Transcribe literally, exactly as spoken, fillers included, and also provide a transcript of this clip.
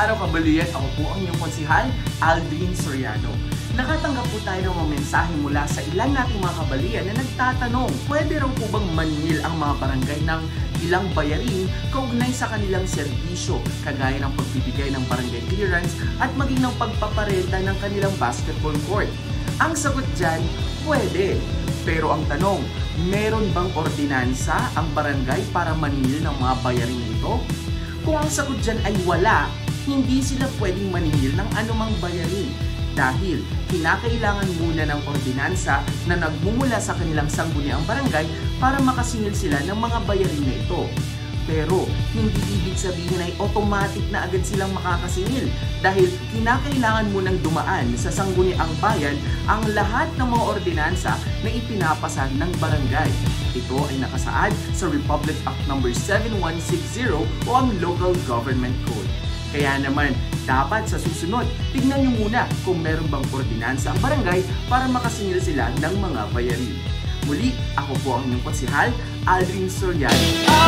araw kabaluyan, ako po ang inyong konsihal, Aldrin Soriano. Nakatanggap po tayo ng mga mensahe mula sa ilan nating mga kabaluyan na nagtatanong, pwede raw po bang maningil ang mga barangay ng ilang bayarin kaugnay sa kanilang serbisyo, kagaya ng pagbibigay ng barangay clearance at maging ng pagpaparenta ng kanilang basketball court? Ang sagot dyan, pwede. Pero ang tanong, meron bang ordinansa ang barangay para maningil ng mga bayarin nito? Kung ang sagot dyan ay wala, hindi sila pwedeng maningil ng anumang bayarin dahil kinakailangan muna ng ordinansa na nagmumula sa kanilang sangguniang barangay para makasingil sila ng mga bayarin na ito. Pero hindi ibig sabihin ay automatic na agad silang makakasingil dahil kinakailangan munang dumaan sa sangguniang bayan ang lahat ng mga ordinansa na ipinapasa ng barangay. Ito ay nakasaad sa Republic Act number seven one six zero o ang Local Government Code. Kaya naman, dapat sa susunod, tignan nyo muna kung meron bang ordinansa ang barangay para makasingil sila ng mga bayarin. Muli, ako po ang inyong konsihal, Aldrin Soriano.